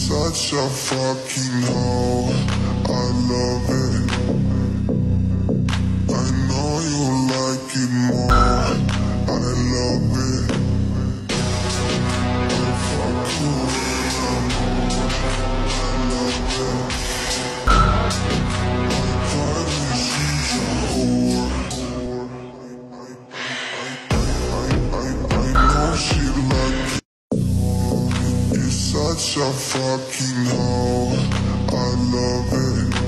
such a fucking hoe, I love it. I know you like it more, I love it. I fuck you in a mood, I love it. I probably she's a whore. I know she like it. You're such a fucking hoe, I love it.